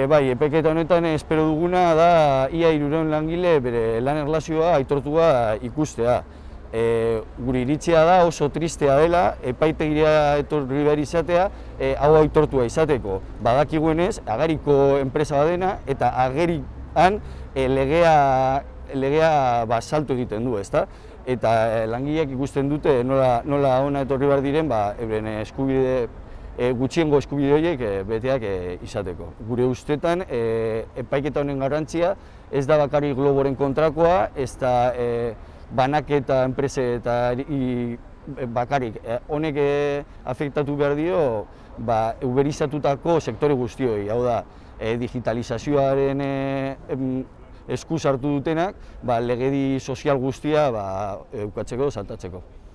Bai, epaiketa honetan espero duguna da ia 300 langile bere lan erlazioa aitortua ikustea. Gure iritzia da oso tristea dela, epaitegira etorri behar izatea, hau aitortua izateko. Badakiguenez, ageriko enpresa badena eta agerian legea salto egiten du, ezta? Eta langileak ikusten dute nola hona etorri behar diren, euren eskubide, gutxiengo eskubide horiek beteak izateko. Gure ustetan, epaiketa honen garrantzia ez da bakarrik Globoren kontrakoa, ez da banaketa enpresetari bakarrik. Honek afektatu behar dio uberizatutako sektore guztioi, hau da, digitalizazioaren eskuz hartu dutenak legedi sozial guztia eukatzeko, saltatzeko.